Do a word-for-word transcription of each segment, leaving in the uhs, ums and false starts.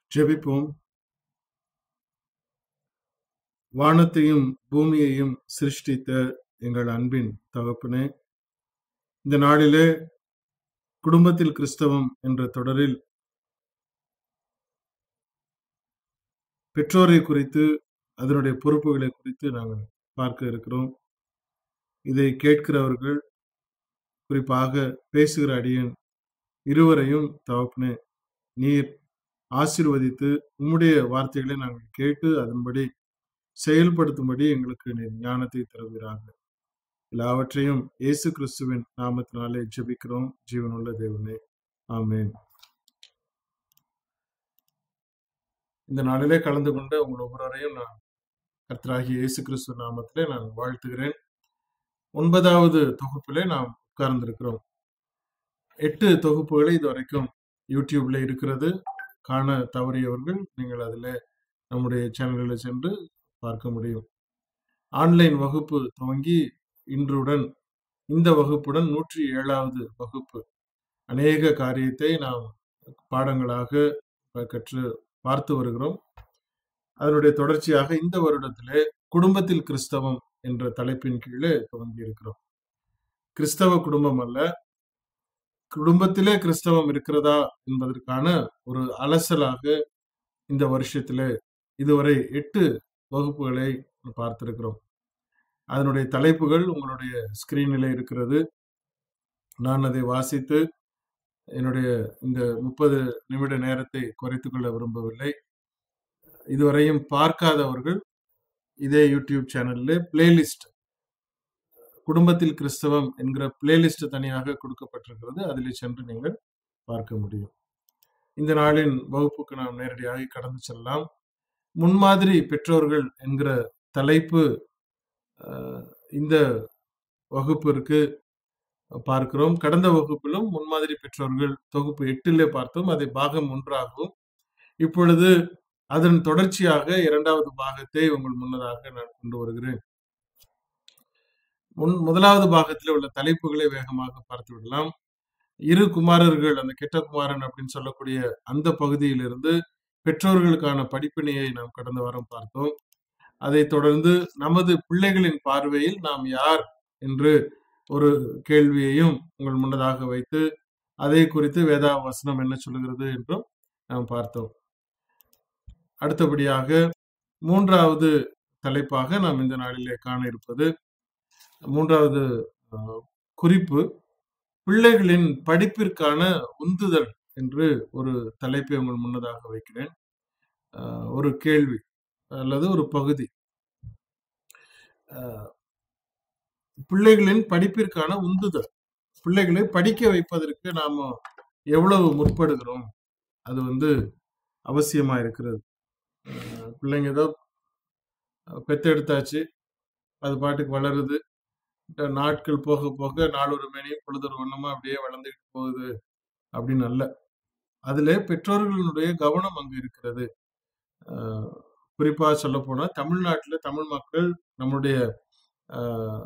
ஜெபிப்போம். வானத்தையும் பூமியையும் சிருஷ்டித்த எங்கள் அன்பின் தகப்பனே, இந்த நாளிலே குடும்பத்தில் கிறிஸ்தவம் என்ற தொடரில் பெற்றோரை குறித்து, அதனுடைய பொறுப்புகளை குறித்து நாங்கள் பார்க்க இருக்கிறோம். இதை கேட்கிறவர்கள், குறிப்பாக பேசுகிற அடியேன் இருவரையும் தகப்பனே நீர் ஆசீர்வதித்து உம்முடைய வார்த்தைகளை நாங்கள் கேட்டு அதன்படி செயல்படுத்தும்படி எங்களுக்கு நீர் ஞானத்தை தருவீராக. எல்லாவற்றையும் இயேசு கிறிஸ்துவின் நாமத்தினாலே ஜெபிக்கிறோம் ஜீவனுள்ள தேவனே, ஆமென். இந்த நாளிலே கலந்து கொண்ட உங்கள் ஒவ்வொருவரையும் நான் கர்த்தராகிய இயேசு கிறிஸ்து நாமத்திலே நான் வாழ்த்துகிறேன். ஒன்பதாவது தொகுப்பிலே நாம் உட்கார்ந்திருக்கிறோம். எட்டு தொகுப்புகளை இதுவரைக்கும் யூடியூப்ல இருக்கிறது. காண தவறியவர்கள் நீங்கள் அதில் நம்முடைய சேனல்களில் சென்று பார்க்க முடியும். ஆன்லைன் வகுப்பு துவங்கி இன்றுடன் இந்த வகுப்புடன் நூற்றி ஏழாவது வகுப்பு. அநேக காரியத்தை நாம் பாடங்களாக கற்று பார்த்து வருகிறோம். அதனுடைய தொடர்ச்சியாக இந்த வருடத்திலே குடும்பத்தில் கிறிஸ்தவம் என்ற தலைப்பின் கீழே துவங்கி இருக்கிறோம். கிறிஸ்தவ குடும்பம் அல்ல, குடும்பத்திலே கிறிஸ்தவம் இருக்கிறதா என்பதற்கான ஒரு அலசலாக இந்த வருஷத்திலே இதுவரை எட்டு வகுப்புகளை பார்த்திருக்கிறோம். அதனுடைய தலைப்புகள் உங்களுடைய ஸ்கிரீனில் இருக்கிறது. நான் அதை வாசித்து என்னுடைய இந்த முப்பது நிமிட நேரத்தை குறைத்துக் கொள்ள விரும்பவில்லை. இதுவரையும் பார்க்காதவர்கள் இதே யூடியூப் சேனல்ல பிளேலிஸ்ட் குடும்பத்தில் கிறிஸ்தவம் என்கிற பிளேலிஸ்ட் தனியாக கொடுக்கப்பட்டிருக்கிறது. அதில் சென்று நீங்கள் பார்க்க முடியும். இந்த நாளின் வகுப்புக்கு நாம் நேரடியாக கடந்து செல்லலாம். முன்மாதிரி பெற்றோர்கள் என்கிற தலைப்பு இந்த வகுப்பிற்கு பார்க்கிறோம். கடந்த வகுப்பிலும் முன்மாதிரி பெற்றோர்கள் தொகுப்பு எட்டிலே பார்த்தோம். அதை பாகம் ஒன்றாகவும், இப்பொழுது அதன் தொடர்ச்சியாக இரண்டாவது பாகத்தை உங்கள் முன்னதாக நான் கொண்டு வருகிறேன். முன் முதலாவது பாகத்தில் உள்ள தலைப்புகளை வேகமாக பார்த்து விடலாம். இரு குமாரர்கள், அந்த கெட்ட குமாரன் அப்படின்னு சொல்லக்கூடிய அந்த பகுதியிலிருந்து பெற்றோர்களுக்கான படிப்பினையை நாம் கடந்த வாரம் பார்த்தோம். அதை தொடர்ந்து நமது பிள்ளைகளின் பார்வையில் நாம் யார் என்று ஒரு கேள்வியையும் உங்கள் முன்னதாக வைத்து அதை குறித்து வேதாவசனம் என்ன சொல்லுகிறது என்றும் நாம் பார்த்தோம். அடுத்தபடியாக மூன்றாவது தலைப்பாக நாம் இந்த நாளிலே காண இருப்பது, மூன்றாவது குறிப்பு, பிள்ளைகளின் படிப்பிற்கான உந்துதல் என்று ஒரு தலைப்பை உங்கள் முன்னதாக வைக்கிறேன். ஒரு கேள்வி அல்லது ஒரு பகுதி, பிள்ளைகளின் படிப்பிற்கான உந்துதல். பிள்ளைகளை படிக்க வைப்பதற்கு நாம எவ்வளவு முற்படுகிறோம், அது வந்து அவசியமா இருக்கிறது. பிள்ளைங்க ஏதோ பெத்தெடுத்தாச்சு, அது பாட்டுக்கு வளருது, நாட்கள் போக போக நாளொரு மேனியும் பொழுதொரு வண்ணமா அப்படியே வளர்ந்துட்டு போகுது அப்படின்னு அல்ல. அதுல பெற்றோர்களுடைய கவனம் அங்கு இருக்கிறது. ஆஹ் குறிப்பா சொல்ல போனா தமிழ்நாட்டுல தமிழ் மக்கள் நம்முடைய ஆஹ்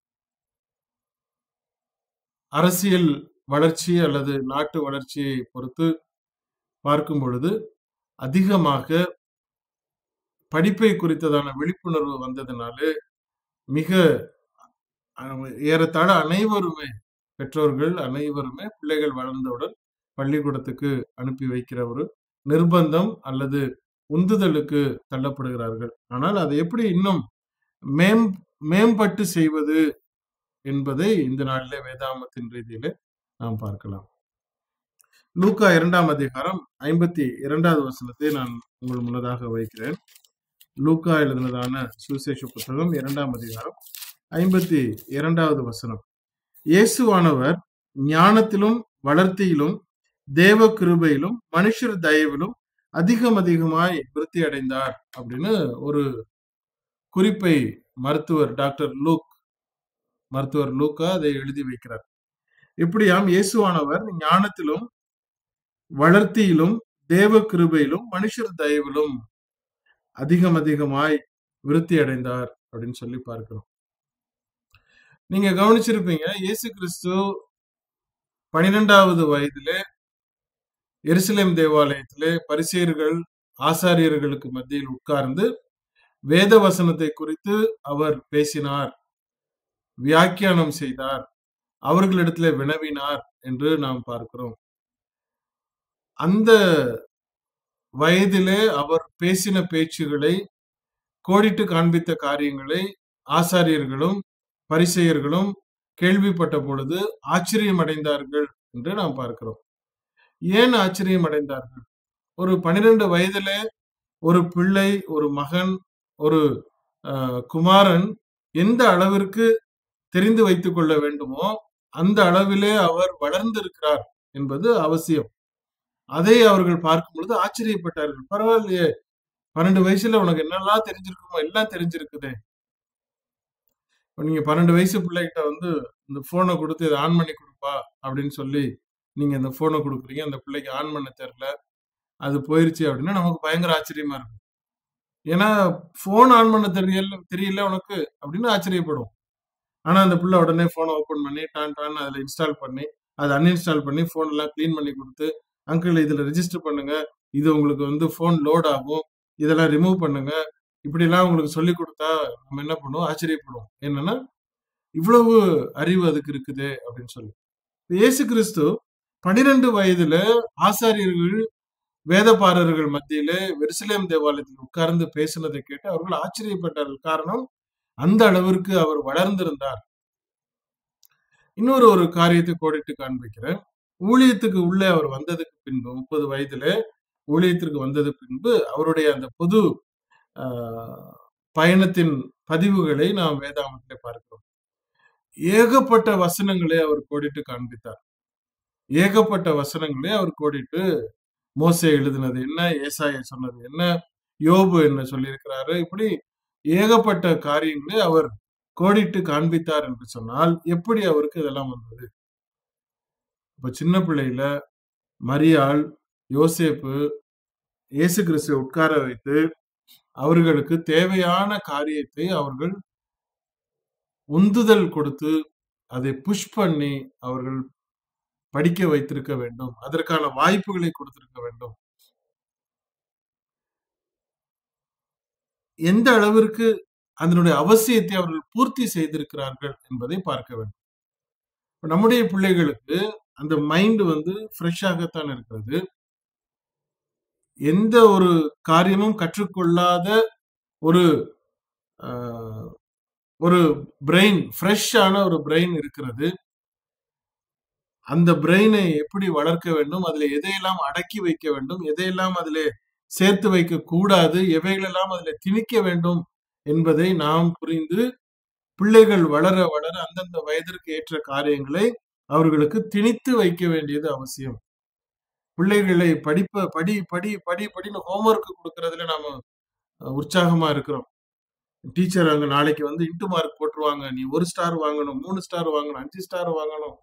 அரசியல் வளர்ச்சி அல்லது நாட்டு வளர்ச்சியை பொறுத்து பார்க்கும் பொழுது அதிகமாக படிப்பை குறித்ததான விழிப்புணர்வு வந்ததுனால மிக ஏறத்தாழ அனைவருமே, பெற்றோர்கள் அனைவருமே பிள்ளைகள் வளர்ந்தவுடன் பள்ளிக்கூடத்துக்கு அனுப்பி வைக்கிற ஒரு நிர்பந்தம் அல்லது உந்துதலுக்கு தள்ளப்படுகிறார்கள். ஆனால் அதை எப்படி இன்னும் மேம் மேம்பட்டு செய்வது என்பதை இந்த நாளிலே வேதாமத்தின் ரீதியில நாம் பார்க்கலாம். லூக்கா இரண்டாம் அதிகாரம் ஐம்பத்தி இரண்டாவது வசனத்தை நான் உங்கள் முன்னதாக வைக்கிறேன். லூக்கா எழுதினதான சுவிசேஷ புத்தகம் இரண்டாம் அதிகாரம் ஐம்பத்தி இரண்டாவது வசனம். இயேசுவானவர் ஞானத்திலும் வளர்த்தியிலும் தேவ கிருபையிலும் மனுஷர் தயவிலும் அதிகம் அதிகமாய் விருத்தி அடைந்தார் அப்படின்னு ஒரு குறிப்பை மருத்துவர் டாக்டர் லூக் மருத்துவர் லூக்கா அதை எழுதி வைக்கிறார். இப்படியாம் இயேசுவானவர் ஞானத்திலும் வளர்த்தியிலும் தேவ கிருபையிலும் மனுஷர் தயவிலும் அதிகம் அதிகமாய் விருத்தி அடைந்தார் அப்படின்னு சொல்லி பார்க்கிறோம். நீங்க கவனிச்சிருப்பீங்க, இயேசு கிறிஸ்து பனிரெண்டாவது வயதிலே எருசலேம் தேவாலயத்திலே பரிசேயர்கள் ஆசாரியர்களுக்கு மத்தியில் உட்கார்ந்து வேத வசனத்தை குறித்து அவர் பேசினார், வியாக்கியானம் செய்தார், அவர்களிடத்துல வினவினார் என்று நாம் பார்க்கிறோம். அந்த வயதிலே அவர் பேசின பேச்சுகளை, கோடிட்டு காண்பித்த காரியங்களை ஆசாரியர்களும் பரிசேயர்களும் கேள்விப்பட்ட பொழுது ஆச்சரியம் அடைந்தார்கள் என்று நாம் பார்க்கிறோம். ஏன் ஆச்சரியம் அடைந்தார்கள்? ஒரு பனிரெண்டு வயதிலே ஒரு பிள்ளை, ஒரு மகன், ஒரு அஹ், குமாரன் எந்த அளவிற்கு தெரிந்து வைத்துக் கொள்ள வேண்டுமோ அந்த அளவிலே அவர் வளர்ந்திருக்கிறார் என்பது அவசியம். அதை அவர்கள் பார்க்கும் பொழுது ஆச்சரியப்பட்டார்கள். பரவாயில்லையே, பன்னெண்டு வயசுல உனக்கு என்னெல்லாம் தெரிஞ்சிருக்குமோ எல்லாம் தெரிஞ்சிருக்குதே. இப்ப நீங்க பன்னெண்டு வயசு பிள்ளைகிட்ட வந்து இந்த போனை கொடுத்து இதை ஆன் பண்ணி கொடுப்பா அப்படின்னு சொல்லி நீங்க இந்த போனை கொடுக்குறீங்க, அந்த பிள்ளைக்கு ஆன் பண்ண தெரியல, அது போயிருச்சு அப்படின்னா நமக்கு பயங்கர ஆச்சரியமா இருக்கும். ஏன்னா போன் ஆன் பண்ண தெரியல தெரியல உனக்கு அப்படின்னு ஆச்சரியப்படும். ஆனா அந்த பிள்ளை உடனே போனை ஓபன் பண்ணி டான் டான் அதுல இன்ஸ்டால் பண்ணி அதை அன்இன்ஸ்டால் பண்ணி போன் எல்லாம் கிளீன் பண்ணி கொடுத்து, அங்கிள் இதுல ரெஜிஸ்டர் பண்ணுங்க, இது உங்களுக்கு வந்து போன் லோட் ஆகும், இதெல்லாம் ரிமூவ் பண்ணுங்க, இப்படி எல்லாம் உங்களுக்கு சொல்லி கொடுத்தா நம்ம என்ன பண்ணுவோம், ஆச்சரியப்படுவோம். என்னன்னா இவ்வளவு அறிவு அதுக்கு இருக்குது அப்படின்னு சொல்லி. இயேசு கிறிஸ்து பனிரெண்டு வயதுல ஆசாரியர்கள் வேதபாரர்கள் மத்தியிலே எருசலேம் தேவாலயத்தில் உட்கார்ந்து பேசினதை கேட்டு அவர்கள் ஆச்சரியப்பட்டார்கள். காரணம், அந்த அளவிற்கு அவர் வளர்ந்திருந்தார். இன்னொரு ஒரு காரியத்தை கோடிட்டு காண்பிக்கிறேன். ஊழியத்துக்கு உள்ளே அவர் வந்ததுக்கு பின்பு, முப்பது வயதுல ஊழியத்திற்கு வந்தது பின்பு அவருடைய அந்த பொது ஆஹ் பயணத்தின் பதிவுகளை நாம் வேதாகமத்திலே பார்க்கிறோம். ஏகப்பட்ட வசனங்களை அவர் கோடிட்டு காண்பித்தார். ஏகப்பட்ட வசனங்களை அவர் கோடிட்டு, மோசே எழுதினது என்ன, ஏசாயா சொன்னது என்ன, யோபு என்ன சொல்லியிருக்கிறாரு, இப்படி ஏகப்பட்ட காரியங்களை அவர் கோடிட்டு காண்பித்தார் என்று சொன்னால் எப்படி அவருக்கு இதெல்லாம் வந்தது? இப்ப சின்ன பிள்ளையில மரியாள், யோசேப்பு இயேசு கிறிஸ்துவை உட்கார வைத்து அவர்களுக்கு தேவையான காரியத்தை அவர்கள் உந்துதல் கொடுத்து அதை புஷ் பண்ணி அவர்கள் படிக்க வைத்திருக்க வேண்டும், அதற்கான வாய்ப்புகளை கொடுத்திருக்க வேண்டும். எந்த அளவிற்கு அதனுடைய அவசியத்தை அவர்கள் பூர்த்தி செய்திருக்கிறார்கள் என்பதை பார்க்க வேண்டும். நம்முடைய பிள்ளைகளுக்கு அந்த மைண்ட் வந்து ஃப்ரெஷ்ஷாகத்தான் இருக்கிறது. எந்த ஒரு காரியமும் கற்றுக்கொள்ளாத ஒரு ஒரு பிரெயின், ஃப்ரெஷ்ஷான ஒரு பிரெயின் இருக்கிறது. அந்த பிரெயினை எப்படி வளர்க்க வேண்டும், அதுல எதையெல்லாம் அடக்கி வைக்க வேண்டும், எதையெல்லாம் அதிலே சேர்த்து வைக்க கூடாது, எவைகளெல்லாம் அதில் திணிக்க வேண்டும் என்பதை நாம் புரிந்து பிள்ளைகள் வளர வளர அந்தந்த வயதிற்கு ஏற்ற காரியங்களை அவர்களுக்கு திணித்து வைக்க வேண்டியது அவசியம். பிள்ளைகளை படிப்ப படி படி படி படின்னு ஹோம்ஒர்க் கொடுக்கறதுல நாம உற்சாகமா இருக்கிறோம். டீச்சர் அங்க நாளைக்கு வந்து இன்டு மார்க் போட்டுருவாங்க, நீ ஒரு ஸ்டார் வாங்கணும், மூணு ஸ்டார் வாங்கணும், அஞ்சு ஸ்டார் வாங்கணும்,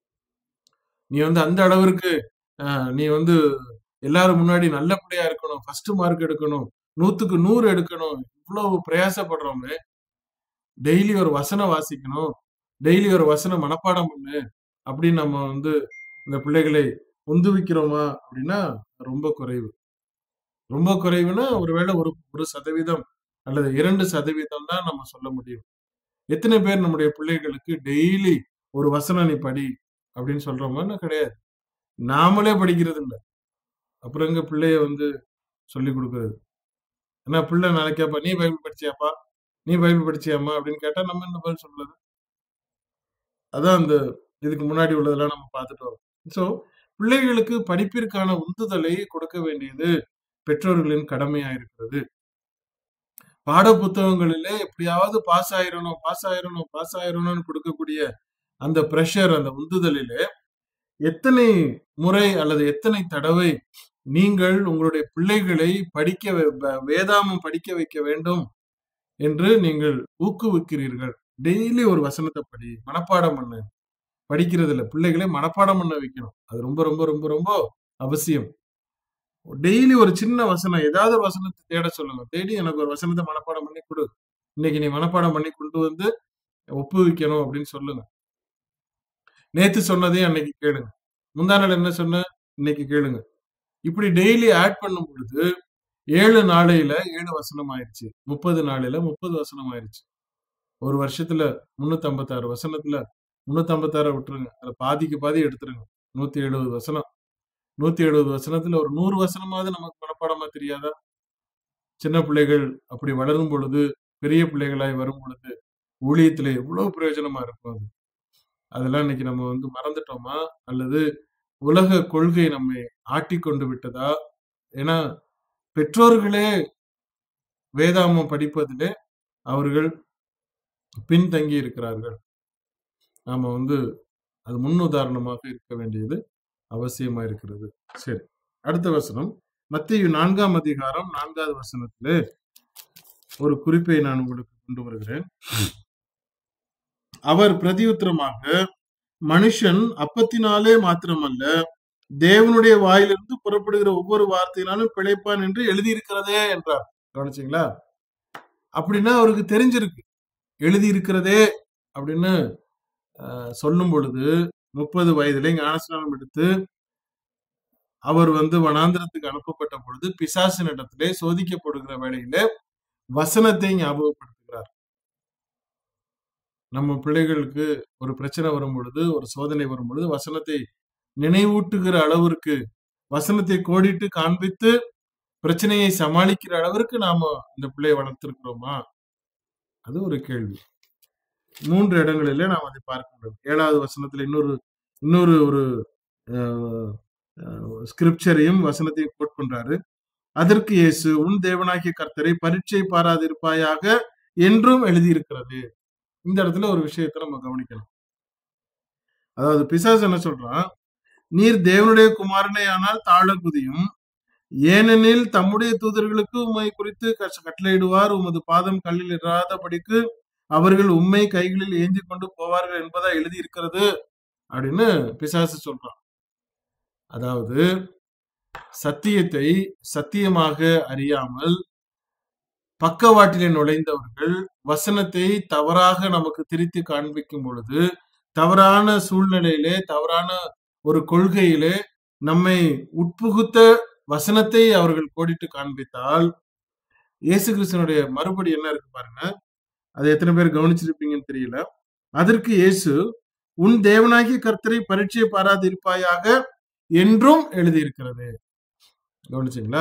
நீ வந்து அந்த அளவிற்கு நீ வந்து எல்லாரும் முன்னாடி நல்ல பிள்ளையா இருக்கணும், ஃபர்ஸ்ட் மார்க் எடுக்கணும், நூத்துக்கு நூறு எடுக்கணும், இவ்வளவு பிரயாசப்படுறோமே. டெய்லி ஒரு வசனம் வாசிக்கணும், டெய்லி ஒரு வசனம் மனப்பாடம் பண்ணு அப்படின்னு நம்ம வந்து இந்த பிள்ளைகளை உந்துவிக்கிறோமா அப்படின்னா ரொம்ப குறைவு. ரொம்ப குறைவுனா ஒருவேளை ஒரு ஒரு சதவீதம் அல்லது இரண்டு சதவீதம் தான் நம்ம சொல்ல முடியும். எத்தனை பேர் நம்முடைய பிள்ளைகளுக்கு டெய்லி ஒரு வசனம் நீ படி அப்படின்னு சொல்றோமான்னு கிடையாது. நாமளே படிக்கிறது இல்லை, அப்புறம் எங்க பிள்ளைய வந்து சொல்லி கொடுக்கறது. ஏன்னா பிள்ளை நாளைக்காப்பா நீ பைபிள் படிச்சியாப்பா, நீ பைபிள் படிச்சியாமா அப்படின்னு கேட்டா நம்ம என்ன பதில் சொல்றது? அதான் அந்த இதுக்கு முன்னாடி உள்ளதெல்லாம் நம்ம பார்த்துட்டு வரோம். சோ பிள்ளைகளுக்கு படிப்பிற்கான உந்துதலை கொடுக்க வேண்டியது பெற்றோர்களின் கடமையா இருக்கிறது. பாட புத்தகங்களிலே எப்படியாவது பாஸ் ஆயிரணும் பாஸ் ஆயிரணும் பாஸ் ஆயிரணும்னு கொடுக்கக்கூடிய அந்த பிரஷர், அந்த உந்துதலிலே எத்தனை முறை அல்லது எத்தனை தடவை நீங்கள் உங்களுடைய பிள்ளைகளை படிக்க வேதாமம் படிக்க வைக்க வேண்டும் என்று நீங்கள் ஊக்குவிக்கிறீர்கள். டெய்லி ஒரு வசனத்தை படி, மனப்பாடம் பண்ணு. படிக்கிறது இல்லை, பிள்ளைகளை மனப்பாடம் பண்ண வைக்கணும். அது ரொம்ப ரொம்ப ரொம்ப ரொம்ப அவசியம். டெய்லி ஒரு சின்ன வசனம், ஏதாவது ஒரு வசனத்தை தேட சொல்லுங்க. தேடி எனக்கு ஒரு வசனத்தை மனப்பாடம் பண்ணி கொடு, இன்னைக்கு நீ மனப்பாடம் பண்ணி கொண்டு வந்து ஒப்புவிக்கணும் அப்படின்னு சொல்லுங்க. நேத்து சொன்னதையும் அன்னைக்கு கேளுங்க, முந்தா நாள் என்ன சொன்ன இன்னைக்கு கேளுங்க. இப்படி டெய்லி ஆட் பண்ணும் பொழுது ஏழு நாளையில ஏழு வசனம் ஆயிடுச்சு. முப்பது நாளையில முப்பது வசனம் ஆயிடுச்சு. ஒரு வருஷத்துல முன்னூத்தி ஐம்பத்தி ஆறு வசனத்துல முன்னூத்தி ஐம்பத்தி ஆறு விட்டுருங்க. அதுல பாதிக்கு பாதி எடுத்துருங்க. நூத்தி எழுபது வசனம். நூத்தி எழுபது வசனத்துல ஒரு நூறு வசனமாவது நமக்கு மனப்பாடமா தெரியாதா? சின்ன பிள்ளைகள் அப்படி வளரும் பொழுது, பெரிய பிள்ளைகளாய் வரும் பொழுது, ஊழியத்துல எவ்வளவு பிரயோஜனமா இருக்கும் அது. அதெல்லாம் இன்னைக்கு நம்ம வந்து மறந்துட்டோமா? அல்லது உலக கொள்கை நம்மை ஆட்டி கொண்டு விட்டதா? ஏன்னா பெற்றோர்களே வேதாமம் படிப்பதிலே அவர்கள் பின்தங்கி இருக்கிறார்கள். நாம வந்து அது முன்னுதாரணமாக இருக்க வேண்டியது அவசியமா இருக்கிறது. சரி, அடுத்த வசனம் மத்தேயு நான்காம் அதிகாரம் நான்காவது வசனத்திலே ஒரு குறிப்பை நான் உங்களுக்கு கொண்டு வருகிறேன். அவர் பிரதியுத்தரமாக, மனுஷன் அப்பத்தினாலே மாத்திரமல்ல தேவனுடைய வாயிலிருந்து புறப்படுகிற ஒவ்வொரு வார்த்தையினாலும் பிழைப்பான் என்று எழுதியிருக்கிறதே என்றார். கவனிச்சீங்களா? அப்படின்னா அவருக்கு தெரிஞ்சிருக்கு, எழுதி இருக்கிறதே அப்படின்னு சொல்லும் பொழுது முப்பது வயதிலே ஞானஸ்நானம் எடுத்து அவர் வந்து வனாந்திரத்துக்கு அனுப்பப்பட்ட பொழுது பிசாசின் இடத்திலே சோதிக்கப்படுகிற வேளையிலே வசனத்தை ஞாபகப்படுத்துகிறார். நம்ம பிள்ளைகளுக்கு ஒரு பிரச்சனை வரும் பொழுது, ஒரு சோதனை வரும் பொழுது வசனத்தை நினைவூட்டுகிற அளவிற்கு, வசனத்தை கோடிட்டு காண்பித்து பிரச்சனையை சமாளிக்கிற அளவிற்கு நாம இந்த பிள்ளையை வளர்த்திருக்கிறோமா? அது ஒரு கேள்வி. மூன்று இடங்களிலே நாம் அதை பார்க்க முடியும். ஏழாவது வசனத்துல இன்னொரு இன்னொரு ஒரு ஸ்கிரிப்சரையும் வசனத்தையும் கோட் பண்றாரு. அதற்கு இயேசு, உன் தேவனாகிய கர்த்தரை பரீட்சை பாராதிருப்பாயாக என்றும் எழுதியிருக்கிறது. இந்த இடத்துல ஒரு விஷயத்தை நம்ம கவனிக்கணும். அதாவது பிசாசு என்ன சொல்றான், நீர் தேவனுடைய குமாரனே ஆனால் தாழ குதியும், ஏனெனில் தம்முடைய தூதர்களுக்கு உம்மை குறித்து கட்டளையிடுவார், உமது பாதம் கல்லில் இராதபடிக்கு அவர்கள் உம்மை கைகளில் ஏந்தி கொண்டு போவார்கள் என்பதா எழுதி இருக்கிறது அப்படின்னு பிசாசு சொல்றான். அதாவது சத்தியத்தை சத்தியமாக அறியாமல் பக்கவாட்டிலே நுழைந்தவர்கள் வசனத்தை தவறாக நமக்கு திரித்து காண்பிக்கும் பொழுது, தவறான சூழ்நிலையிலே தவறான ஒரு கொள்கையிலே நம்மை உட்புகுத்த வசனத்தை அவர்கள் கோடிட்டு காண்பித்தால், இயேசு கிறிஸ்துவனுடைய மறுபடி என்ன இருக்கு பாருங்க. அதை எத்தனை பேர் கவனிச்சிருப்பீங்கன்னு தெரியல. அதற்கு இயேசு, உன் தேவனாகிய கர்த்தரை பரீட்சை பாராதிருப்பாயாக என்றும் எழுதியிருக்கிறது. கவனிச்சீங்களா?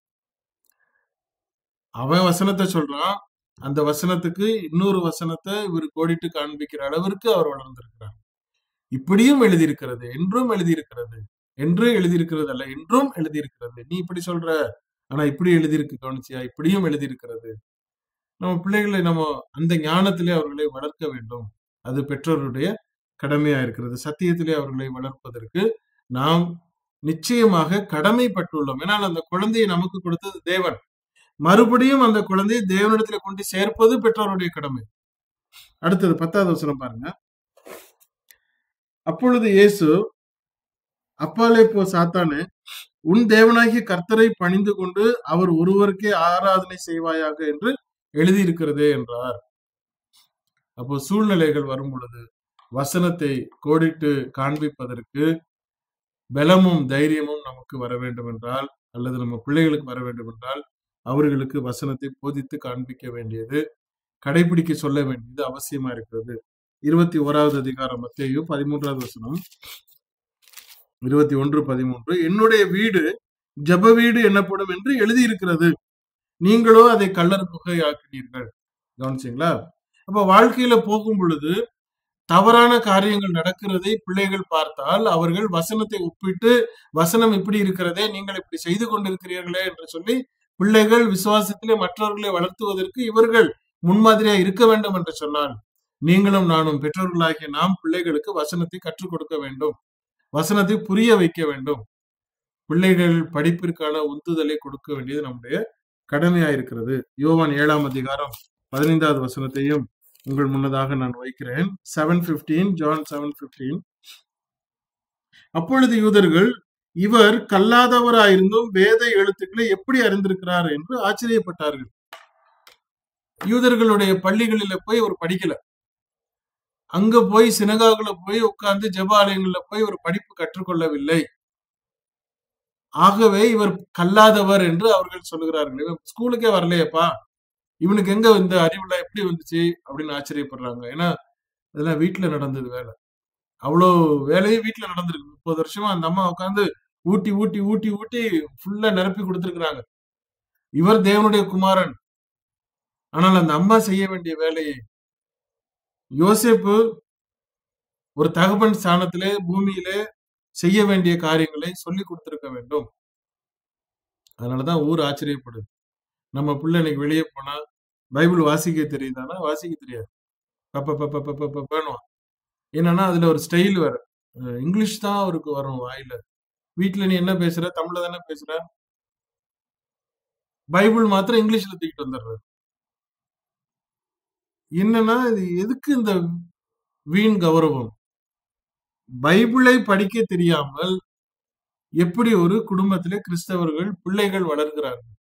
அவன் வசனத்தை சொல்றான், அந்த வசனத்துக்கு இன்னொரு வசனத்தை இவர் கோடிட்டு காண்பிக்கிற அளவிற்கு அவர் வளர்ந்திருக்கிறார். இப்படியும் எழுதியிருக்கிறது, என்றும் எழுதியிருக்கிறது, என்று எழுதியிருக்கிறது அல்ல, என்றும் எழுதியிருக்கிறது. நீ இப்படி சொல்ற, ஆனா இப்படி எழுதியிருக்கு, கவனிச்சியா? இப்படியும் எழுதியிருக்கிறது. நம்ம பிள்ளைகளை நம்ம அந்த ஞானத்திலே அவர்களை வளர்க்க வேண்டும். அது பெற்றோருடைய கடமையா இருக்கிறது. சத்தியத்திலே அவர்களை வளர்ப்பதற்கு நாம் நிச்சயமாக கடமைப்பட்டுள்ளோம். ஏன்னால் அந்த குழந்தையை நமக்கு கொடுத்தது தேவன். மறுபடியும் அந்த குழந்தையை தேவனிடத்துல கொண்டு சேர்ப்பது பெற்றோருடைய கடமை. அடுத்தது பத்தாவது வசனம் பாருங்க. அப்பொழுது இயேசு, அப்பாலே போ சாத்தானே, உன் தேவனாகிய கர்த்தரை பணிந்து கொண்டு அவர் ஒருவருக்கே ஆராதனை செய்வாயாக என்று எழுதியிருக்கிறதே என்றார். அப்போ சூழ்நிலைகள் வரும் பொழுது வசனத்தை கோடிட்டு காண்பிப்பதற்கு பலமும் தைரியமும் நமக்கு வர வேண்டும் என்றால், அல்லது நம்ம பிள்ளைகளுக்கு வர வேண்டும் என்றால், அவர்களுக்கு வசனத்தை போதித்து காண்பிக்க வேண்டியது, கடைபிடிக்க சொல்ல வேண்டியது அவசியமா இருக்கிறது. இருபத்தி ஓராவது அதிகாரம் மத்தேயு பதிமூன்றாவது வசனம், இருபத்தி ஒன்று பதிமூன்று, என்னுடைய வீடு ஜெப வீடு எனப்படும் என்று எழுதியிருக்கிறது, நீங்களோ அதை கள்ளர் குகை ஆக்கினீர்கள். கவனிச்சீங்களா? அப்ப வாழ்க்கையில போகும் பொழுது தவறான காரியங்கள் நடக்கிறதை பிள்ளைகள் பார்த்தால் அவர்கள் வசனத்தை ஒப்பிட்டு, வசனம் இப்படி இருக்கிறதே, நீங்கள் இப்படி செய்து கொண்டிருக்கிறீர்களே என்று சொல்லி பிள்ளைகள் விசுவாசத்திலே மற்றவர்களை வளர்த்துவதற்கு இவர்கள் முன்மாதிரியா இருக்க வேண்டும் என்று சொன்னால், நீங்களும் நானும் பெற்றோர்களாகிய நாம் பிள்ளைகளுக்கு வசனத்தை கற்றுக் கொடுக்க வேண்டும், வசனத்தை புரிய வைக்க வேண்டும். பிள்ளைகள் படிப்பிற்கான உந்துதலை கொடுக்க வேண்டியது நம்முடைய கடமையா இருக்கிறது. யோவான் ஏழாம் அதிகாரம் பதினைந்தாவது வசனத்தையும் உங்கள் முன்னதாக நான் வைக்கிறேன். Seven fifteen John seven fifteen. அப்பொழுது யூதர்கள், இவர் கல்லாதவராயிருந்தும் வேத எழுத்துக்களை எப்படி அறிந்திருக்கிறார் என்று ஆச்சரியப்பட்டார்கள். யூதர்களுடைய பள்ளிகளில போய் ஒரு படிக்கல, அங்க போய் சினகாகுல போய் உட்கார்ந்து ஜெபாலயங்கள்ல போய் ஒரு படிப்பு கற்றுக்கொள்ளவில்லை. ஆகவே இவர் கல்லாதவர் என்று அவர்கள் சொல்லுகிறார்கள். இவன் ஸ்கூலுக்கே வரலையேப்பா, இவனுக்கு எங்க இந்த அறிவுலாம் எப்படி வந்துச்சு அப்படின்னு ஆச்சரியப்படுறாங்க. ஏன்னா இதெல்லாம் வீட்டுல நடந்தது வேலை. அவ்வளோ வேலையும் வீட்டுல நடந்திருக்கு. முப்பது வருஷமா அந்த அம்மா உட்காந்து ஊட்டி ஊட்டி ஊட்டி ஊட்டி ஃபுல்லா நிரப்பி கொடுத்திருக்கிறாங்க. இவர் தேவனுடைய குமாரன். ஆனால் அந்த அம்மா செய்ய வேண்டிய வேலையை யோசேப்பு ஒரு தகப்பன் ஸ்தானத்திலே பூமியிலே செய்ய வேண்டிய காரியங்களை சொல்லி கொடுத்திருக்க வேண்டும். அதனாலதான் ஊர் ஆச்சரியப்படுது. நம்ம பிள்ளை இன்னைக்கு வெளியே போனா பைபிள் வாசிக்க தெரியுதானா? வாசிக்க தெரியாது. பப்ப பப்ப பப்ப பப்பனுவான். என்னன்னா அதுல ஒரு ஸ்டைல் வேற. அஹ் இங்கிலீஷ் தான் அவருக்கு வரும் வாயில. வீட்டுல நீ என்ன பேசுற? தமிழ்ல தானே பேசுற. பைபிள் மாத்திரம் இங்கிலீஷ்ல தூக்கிட்டு வந்துடுறாரு. என்னன்னா இது எதுக்கு இந்த வீண் கௌரவம்? பைபிளை படிக்க தெரியாமல் எப்படி ஒரு குடும்பத்திலே கிறிஸ்தவர்கள் பிள்ளைகள் வளர்கிறார்கள்?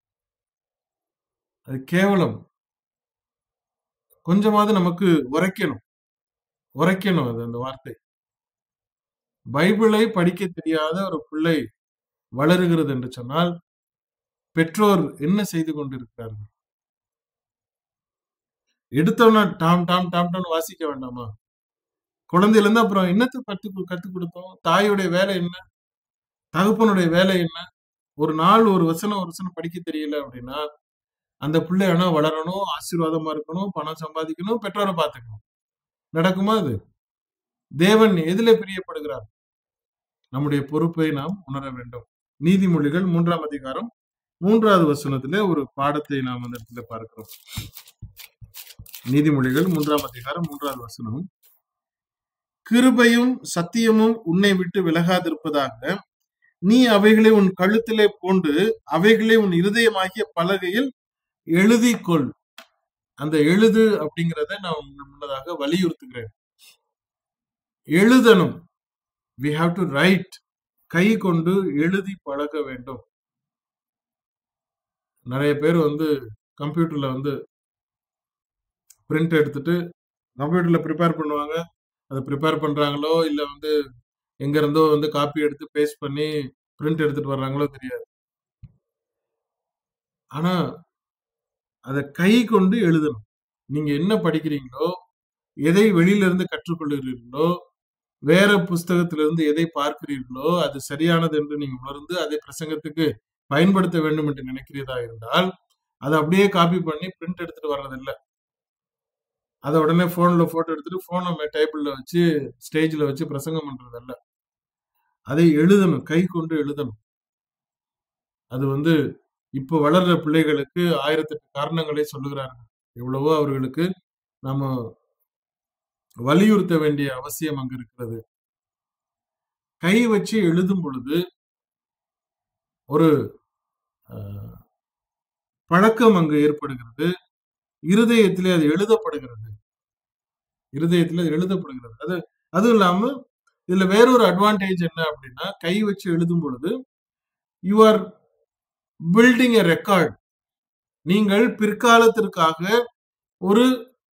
அது கேவலம். கொஞ்சமாவது நமக்கு உரைக்கணும். உரைக்கணும் அது அந்த வார்த்தை. பைபிளை படிக்க தெரியாத ஒரு பிள்ளை வளருகிறது என்று சொன்னால் பெற்றோர் என்ன செய்து கொண்டிருக்கிறார்கள்? எடுத்தோன்னா டாம் டாம் டாம் டாம் வாசிக்க வேண்டாமா? குழந்தையில இருந்து அப்புறம் என்னத்தை கத்து கத்துக் கொடுத்தோம்? தாயுடைய வேலை என்ன? தகப்பனுடைய வேலை என்ன? ஒரு நாள் ஒரு வசனம் ஒரு வசனம் படிக்க தெரியல அப்படின்னா அந்த பிள்ளை ஆனா வளரணும், ஆசீர்வாதமா இருக்கணும், பணம் சம்பாதிக்கணும், பெற்றோரை பார்த்துக்கணும். நடக்குமா அது? தேவன் எதில பிரியப்படுகிறார்? நம்முடைய பொறுப்பை நாம் உணர வேண்டும். நீதிமொழிகள் மூன்றாம் அதிகாரம் மூன்றாவது வசனத்திலே ஒரு பாடத்தை நாம் அந்த இடத்துல பார்க்கிறோம். நீதிமொழிகள் மூன்றாம் அதிகாரம் மூன்றாவது வசனம். கிருபையும் சத்தியமும் உன்னை விட்டு விலகாதிருப்பதாக நீ அவைகளை உன் கழுத்திலே போன்று அவைகளை உன் இருதயமாகிய பலகையில் எழுதிக்கொள். அந்த எழுது அப்படிங்கிறத நான் உங்களுக்கு முன்னதாக வலியுறுத்துகிறேன். எழுதணும். we have to write. கை கொண்டு எழுதி பழக வேண்டும். நிறைய பேர் வந்து கம்ப்யூட்டர்ல வந்து பிரிண்ட் எடுத்துட்டு கம்ப்யூட்டர்ல ப்ரிப்பேர் பண்ணுவாங்க. அதை ப்ரிப்பேர் பண்றாங்களோ இல்ல வந்து எங்க இருந்தோ வந்து காப்பி எடுத்து பேஸ்ட் பண்ணி பிரிண்ட் எடுத்துட்டு வர்றாங்களோ தெரியாது. ஆனா அதை கை கொண்டு எழுதணும். நீங்க என்ன படிக்கிறீங்களோ, எதை வெளியில இருந்து கற்றுக்கொள்கிறீர்களோ, வேற புஸ்தகத்திலிருந்து எதை பார்க்கிறீர்களோ அது சரியானது என்று நீங்க உணர்ந்து அதை பிரசங்கத்துக்கு பயன்படுத்த வேண்டும் என்று நினைக்கிறதா இருந்தால் அதை அப்படியே காப்பி பண்ணி பிரிண்ட் எடுத்துட்டு வர்றதில்லை. அதை உடனே போன்ல போட்டோ எடுத்துட்டு போனை டேபிள்ல வச்சு ஸ்டேஜ்ல வச்சு பிரசங்கம் பண்றதில்ல. அதை எழுதணும், கை கொண்டு எழுதணும். அது வந்து இப்ப வளர்ற பிள்ளைகளுக்கு ஆயிரத்தெட்டு காரணங்களை சொல்லுகிறார்கள். எவ்வளவோ அவர்களுக்கு நாம வலியுறுத்த வேண்டிய அவசியம் அங்கு இருக்கிறது. கை வச்சு எழுதும் பொழுது ஒரு பழக்கம் அங்கு ஏற்படுகிறது. இருதயத்திலே அது எழுதப்படுகிறது. இருதயத்திலே அது எழுதப்படுகிறது. அது அதுவும் இல்லாம இதுல வேறொரு அட்வான்டேஜ் என்ன அப்படின்னா, கை வச்சு எழுதும் பொழுது you are building a record. நீங்கள் பிற்காலத்திற்காக ஒரு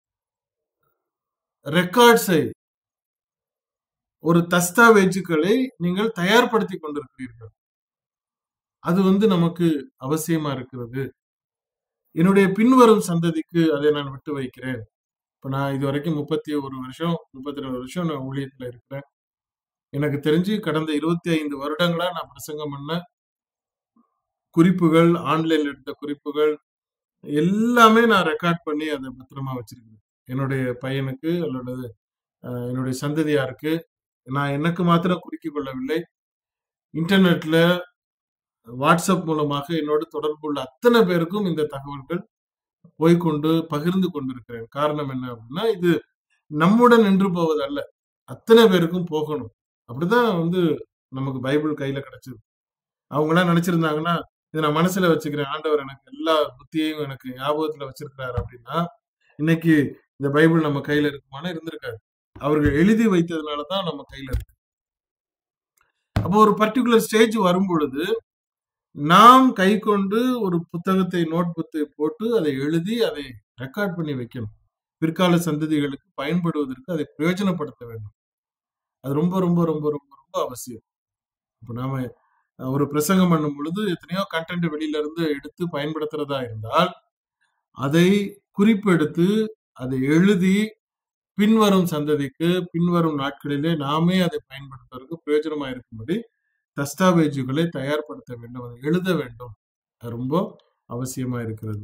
ரெக்கார்ட்ஸை, ஒரு தஸ்தாவேஜுகளை நீங்கள் தயார்படுத்தி கொண்டிருக்கிறீர்கள். அது வந்து நமக்கு அவசியமா இருக்கிறது. என்னுடைய பின்வரும் சந்ததிக்கு அதை நான் விட்டு வைக்கிறேன். இப்ப நான் இது வரைக்கும் முப்பத்தி ஒரு வருஷம் முப்பத்தி ரெண்டு வருஷம் நான் ஊழியத்துல இருக்கிறேன். எனக்கு தெரிஞ்சு கடந்த இருபத்தி ஐந்து வருடங்களா நான் பிரசங்கம் பண்ண குறிப்புகள், ஆன்லைன்ல எடுத்த குறிப்புகள் எல்லாமே நான் ரெக்கார்ட் பண்ணி அதை பத்திரமா வச்சிருக்கேன். என்னுடைய பையனுக்கு அல்லது என்னுடைய சந்ததியாருக்கு நான் எனக்கு மாத்திரம் குறிக்கிக் கொள்ளவில்லை. இன்டர்நெட்ல வாட்ஸ்அப் மூலமாக என்னோடு தொடர்பு உள்ள அத்தனை பேருக்கும் இந்த தகவல்கள் போய்கொண்டு பகிர்ந்து கொண்டிருக்கிறேன். காரணம் என்ன அப்படின்னா, இது நம்முடன் நின்று போவது அல்ல, அத்தனை பேருக்கும் போகணும். அப்படிதான் வந்து நமக்கு பைபிள் கையில கிடைச்சது. அவங்க எல்லாம் நினைச்சிருந்தாங்கன்னா இதை நான் மனசுல வச்சுக்கிறேன், ஆண்டவர் எனக்கு எல்லா புத்தியையும் எனக்கு ஞாபகத்துல வச்சிருக்கிறாரு அப்படின்னா இன்னைக்கு இந்த பைபிள் நம்ம கையில இருக்குமானா இருந்திருக்காரு. அவர்கள் எழுதி வைத்ததுனாலதான் நம்ம கையில இருக்கு. அப்போ ஒரு பர்டிகுலர் ஸ்டேஜ் வரும் பொழுது நாம் கை கொண்டு ஒரு புத்தகத்தை, நோட் புத்தை போட்டு அதை எழுதி அதை ரெக்கார்ட் பண்ணி வைக்கணும். பிற்கால சந்ததிகளுக்கு பயன்படுவதற்கு அதை பிரயோஜனப்படுத்த வேண்டும். அது ரொம்ப ரொம்ப ரொம்ப ரொம்ப ரொம்ப அவசியம். இப்ப நாம ஒரு பிரசங்கம் பண்ணும் பொழுது எத்தனையோ கண்டென்ட் வெளியில இருந்து எடுத்து பயன்படுத்துறதா இருந்தால் அதை குறிப்பெடுத்து அதை எழுதி பின்வரும் சந்ததிக்கு பின்வரும் நாட்களிலே நாமே அதை பயன்படுத்துவதற்கு பிரயோஜனமா இருக்கும்படி தஸ்தாவேஜுகளை தயார்படுத்த வேண்டும், அதை எழுத வேண்டும். அது ரொம்ப அவசியமா இருக்கிறது.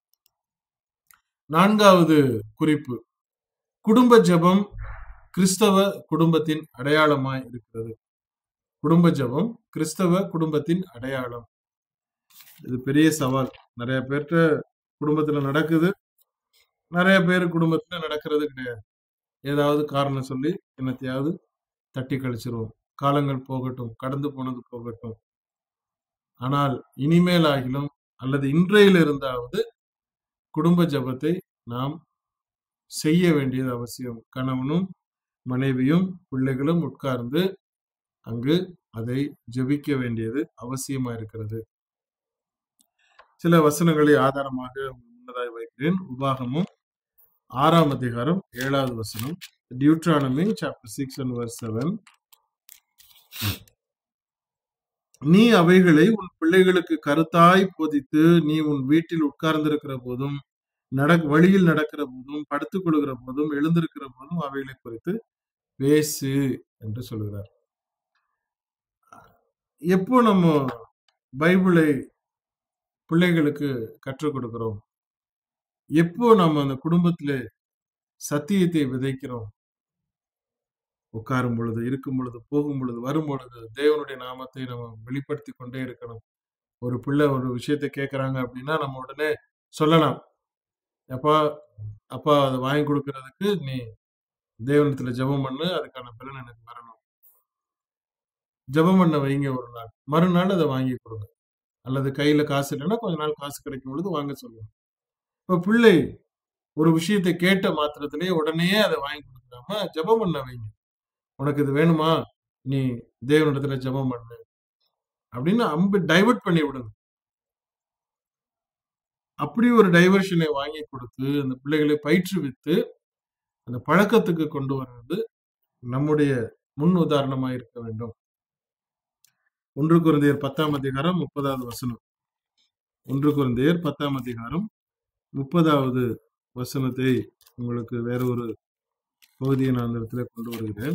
நான்காவது குறிப்பு, குடும்ப ஜெபம் கிறிஸ்தவ குடும்பத்தின் அடையாளமாய் இருக்கிறது. குடும்ப ஜெபம் கிறிஸ்தவ குடும்பத்தின் அடையாளம். இது பெரிய சவால். நிறைய பேர்ட்ட குடும்பத்துல நடக்குது, நிறைய பேர் குடும்பத்துல நடக்கிறது கிடையாது. ஏதாவது காரணம் சொல்லி என்னத்தையாவது தட்டி கழிச்சிருவோம். காலங்கள் போகட்டும், கடந்து போனது போகட்டும். ஆனால் இனிமேல் ஆகிலும் அல்லது இன்றையில் இருந்தாவது குடும்ப ஜெபத்தை நாம் செய்ய வேண்டியது அவசியம். கணவனும் மனைவியும் பிள்ளைகளும் உட்கார்ந்து அங்கு அதை ஜெபிக்க வேண்டியது அவசியமா இருக்கிறது. சில வசனங்களை ஆதாரமாக முன்னதாய் வைக்கிறேன். உபாகமும் ஆறாம் அதிகாரம் ஏழாவது வசனம். Deuteronomy chapter six and verse seven. நீ அவைகளை உன் பிள்ளைகளுக்கு கருத்தாய் போதித்து நீ உன் வீட்டில் உட்கார்ந்திருக்கிற போதும் நட வழியில் நடக்கிற போதும் படுத்துக் கொள்கிற போதும் எழுந்திருக்கிற போதும் அவைகளை குறித்து பேசு என்று சொல்கிறார். எப்போ நம்ம பைபிளை பிள்ளைகளுக்கு கற்றுக் கொடுக்கிறோம்? எப்போ நம்ம அந்த குடும்பத்திலே சத்தியத்தை விதைக்கிறோம்? உட்காரும் பொழுது, இருக்கும் பொழுது, போகும் பொழுது, வரும் பொழுது தேவனுடைய நாமத்தை நம்ம வெளிப்படுத்தி கொண்டே இருக்கணும். ஒரு பிள்ளை ஒரு விஷயத்தை கேட்கறாங்க அப்படின்னா நம்ம உடனே சொல்லலாம், அப்பா அப்பா அதை வாங்கி கொடுக்கறதுக்கு நீ தேவனத்துல ஜெபம் பண்ணு, அதுக்கான பலன் எனக்கு வரணும். ஜெபம் பண்ண வைங்க ஒரு நாள், மறுநாள் அதை வாங்கி கொடுங்க. அல்லது கையில காசு இல்லைன்னா கொஞ்ச நாள் காசு கிடைக்கும் பொழுது வாங்க சொல்லுங்க. இப்ப பிள்ளை ஒரு விஷயத்தை கேட்ட மாத்திரத்திலேயே உடனே அதை வாங்கி கொடுக்காம ஜெபம் பண்ண வைங்க. உனக்கு இது வேணுமா, நீ தேவனிடத்துல ஜெபம் பண்ணு அப்படின்னு அம்பு டைவர்ட் பண்ணி விடுங்க. அப்படி ஒரு டைவர்ஷனை வாங்கி கொடுத்து அந்த பிள்ளைகளை பயிற்றுவித்து அந்த பழக்கத்துக்கு கொண்டு வர்றது நம்முடைய முன் உதாரணமாக இருக்க வேண்டும். ஒன்று கொரிந்தியர் பத்தாம் அதிகாரம் முப்பதாவது வசனம். ஒன்று கொரிந்தியர் பத்தாம் அதிகாரம் முப்பதாவது வசனத்தை உங்களுக்கு வேற ஒரு பகுதியை நான் அந்த இடத்துல கொண்டு வருகிறேன்.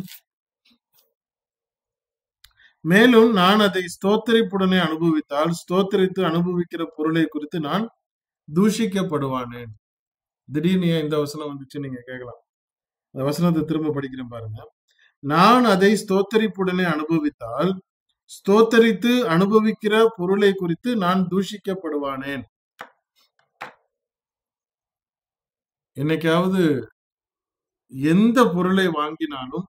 மேலும் நான் அதை ஸ்தோத்திரிப்புடனே அனுபவித்தால் ஸ்தோத்திரித்து அனுபவிக்கிற பொருளை குறித்து நான் தூஷிக்கப்படுவானேன். திடீர்னு ஏன் இந்த வசனம் வந்துச்சு நீங்க கேட்கலாம். அந்த வசனத்தை திரும்ப படிக்கிறேன் பாருங்க. நான் அதை ஸ்தோத்திரிப்புடனே அனுபவித்தால் ஸ்தோத்தரித்து அனுபவிக்கிற பொருளை குறித்து நான் தூஷிக்கப்படுவானேன். என்னைக்காவது எந்த பொருளை வாங்கினாலும்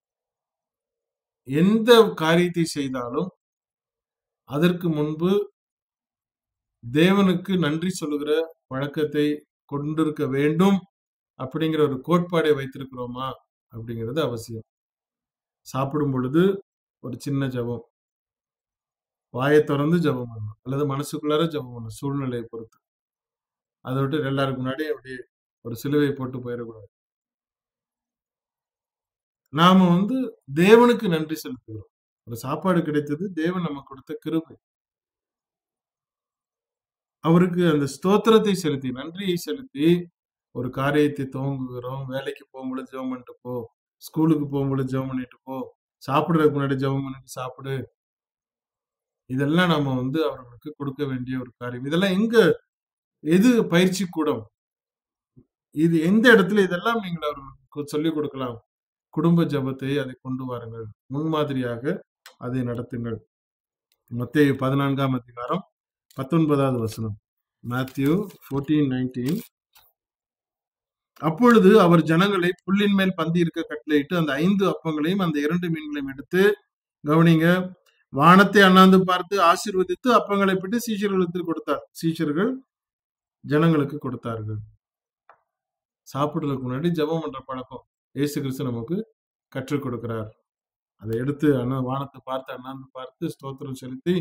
எந்த காரியத்தை செய்தாலும் அதற்கு முன்பு தேவனுக்கு நன்றி சொல்லுகிற பழக்கத்தை கொண்டிருக்க வேண்டும் அப்படிங்கிற ஒரு கோட்பாடை வைத்திருக்கிறோமா அப்படிங்கிறது அவசியம். சாப்பிடும் பொழுது ஒரு சின்ன ஜெபம், வாயை திறந்து ஜெபம் பண்ணணும், அல்லது மனசுக்குள்ளார ஜெபம் பண்ணணும், சூழ்நிலையை பொறுத்து. அதை விட்டு எல்லாருக்கும் முன்னாடி அப்படி ஒரு சிலுவை போட்டு போயிடக்கூடாது. நாம வந்து தேவனுக்கு நன்றி செலுத்துகிறோம். ஒரு சாப்பாடு கிடைத்தது தேவன் நமக்கு கொடுத்த கிருபை. அவருக்கு அந்த ஸ்தோத்திரத்தை செலுத்தி நன்றியை செலுத்தி ஒரு காரியத்தை துவங்குகிறோம். வேலைக்கு போகும்பொழுது ஜெபம் பண்ணிட்டு போ, ஸ்கூலுக்கு போகும்பொழுது ஜெபம் பண்ணிட்டு போ, சாப்பிடுறதுக்கு முன்னாடி ஜெபம் பண்ணிட்டு சாப்பிடு. இதெல்லாம் நம்ம வந்து அவர்களுக்கு கொடுக்க வேண்டிய ஒரு காரியம். இதெல்லாம் எங்க, எது பயிற்சி கூடம், இது எந்த இடத்துல இதெல்லாம் நீங்கள் அவர்களுக்கு சொல்லிக் கொடுக்கலாம்? குடும்ப ஜெபத்தை அதை கொண்டு வாருங்கள், முன்மாதிரியாக அதை நடத்துங்கள். மத்தேயு பதினான்காம் அதிகாரம் பத்தொன்பதாவது வசனம். மேத்யூ பதினான்கு பதினொன்று. அப்பொழுது அவர் ஜனங்களை புல்லின் மேல் பந்தி இருக்க கட்டளையிட்டு அந்த ஐந்து அப்பங்களையும் அந்த இரண்டு மீன்களையும் எடுத்து, கவனிங்க, வானத்தை அண்ணாந்து பார்த்து ஆசீர்வதித்து அப்பங்களை பிட்டு சீஷர்களுக்கு கொடுத்தார். சீஷர்கள் ஜனங்களுக்கு கொடுத்தார்கள். சாப்பிடுறதுக்கு முன்னாடி ஜெபம் பண்ற பழக்கம் இயேசு கிறிஸ்து நமக்கு கற்றுக் கொடுக்கிறார். அதை எடுத்து அண்ணா வானத்தை பார்த்து அண்ணாந்து பார்த்து ஸ்தோத்திரம் செலுத்தி,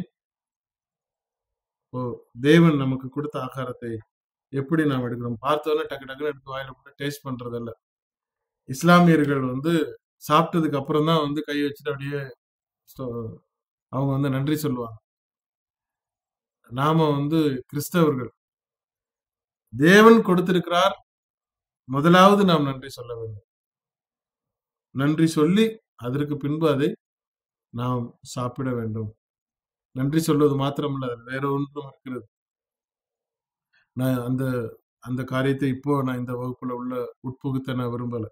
ஓ தேவன் நமக்கு கொடுத்த ஆகாரத்தை எப்படி நாம் எடுக்கிறோம்? பார்த்தோன்னே டக்கு டக்குன்னு எடுத்து வாயில போட்டு டேஸ்ட் பண்றது இல்ல. இஸ்லாமியர்கள் வந்து சாப்பிட்டதுக்கு அப்புறம் தான் வந்து கை வச்சுட்டு அப்படியே அவங்க வந்து நன்றி சொல்லுவாங்க. நாம வந்து கிறிஸ்தவர்கள் தேவன் கொடுத்திருக்கிறார், முதலாவது நாம் நன்றி சொல்ல வேண்டும். நன்றி சொல்லி அதற்கு பின்பு அதை நாம் சாப்பிட வேண்டும். நன்றி சொல்வது மாத்திரமல்ல, வேற ஒன்றும் இருக்கிறது. நான் அந்த அந்த காரியத்தை இப்போ நான் இந்த வகுப்புல உள்ள உட்புகுத்த நான் விரும்பல.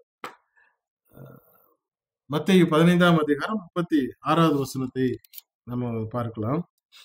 மத்தேயு பதினைந்தாம் அதிகாரம் முப்பத்தி ஆறாவது வசனத்தை நம்ம பார்க்கலாம்.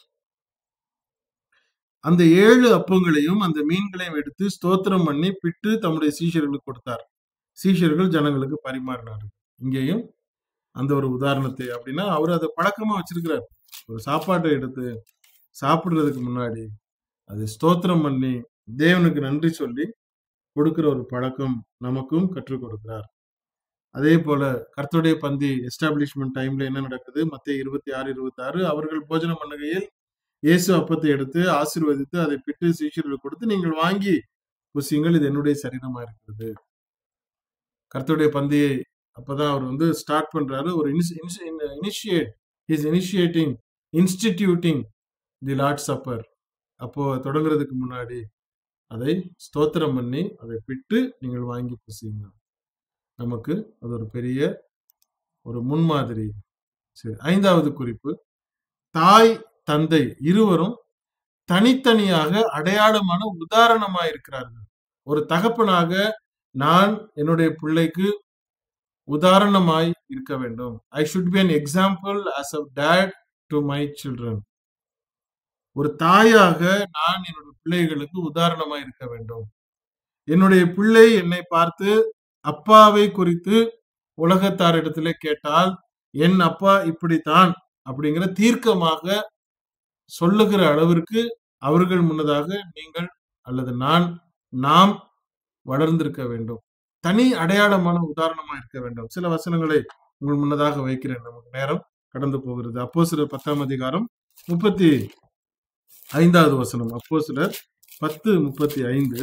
அந்த ஏழு அப்பங்களையும் அந்த மீன்களையும் எடுத்து ஸ்தோத்திரம் பண்ணி பிட்டு தம்முடைய சீஷர்களுக்கு கொடுத்தார். சீஷர்கள் ஜனங்களுக்கு பரிமாறினார்கள். இங்கேயும் அந்த ஒரு உதாரணத்தை, அப்படின்னா அவர் அதை பழக்கமா வச்சிருக்கிறார். ஒரு சாப்பாட்டை எடுத்து சாப்பிடுறதுக்கு முன்னாடி அதை ஸ்தோத்திரம் பண்ணி தேவனுக்கு நன்றி சொல்லி கொடுக்கிற ஒரு பழக்கம் நமக்கும் கற்றுக் கொடுக்கிறார். அதே போல கர்த்தருடைய பந்தி எஸ்டாப்ளிஷ்மெண்ட் டைம்ல என்ன நடக்குது? மத்தேயு இருபத்தி ஆறு இருபத்தி ஆறு அவர்கள் போஜனம் பண்ணுகையில் இயேசு அப்பத்தை எடுத்து ஆசீர்வதித்து அதை பிட்டு சீஷர்களுக்கு கொடுத்து, நீங்கள் வாங்கி புசியுங்கள், இது என்னுடைய சரீரமா இருக்கிறது. கர்த்தருடைய பந்தியை அப்பதான் அவர் வந்து ஸ்டார்ட் பண்றாரு. ஒரு initiate is initiating instituting the Lord Supper. அப்போ தொடங்குறதுக்கு முன்னாடி அதை ஸ்தோத்திரம் பண்ணி அதை பிட்டு நீங்கள் வாங்கி புசியுங்க. நமக்கு அது ஒரு பெரிய ஒரு முன்மாதிரி. சரி, ஐந்தாவது குறிப்பு, தாய் தந்தை இருவரும் தனித்தனியாக அடையாளமான உதாரணமாக இருக்கிறார்கள். ஒரு தகப்பனாக நான் என்னுடைய பிள்ளைக்கு உதாரணமாய் இருக்க வேண்டும். I should be an example as a dad to my children. ஒரு தாயாக நான் என்னுடைய பிள்ளைகளுக்கு உதாரணமாய் இருக்க வேண்டும். என்னுடைய பிள்ளை என்னை பார்த்து அப்பாவை குறித்து உலகத்தாரிடத்திலே கேட்டால், என் அப்பா இப்படித்தான் அப்படிங்கிற தீர்க்கமாக சொல்லுகிற அளவிற்கு அவர்கள் முன்னதாக நீங்கள் அல்லது நான் நாம் வளர்ந்திருக்க வேண்டும். தனி அடையாளமான உதாரணமா இருக்க வேண்டும். சில வசனங்களை உங்கள் முன்னதாக வைக்கிறேன், நமக்கு நேரம் கடந்து போகிறது. அப்போஸ்தலர் பத்தாம் அதிகாரம் முப்பத்தி ஐந்தாவது வசனம். அப்போஸ்தலர் பத்து முப்பத்தி ஐந்து.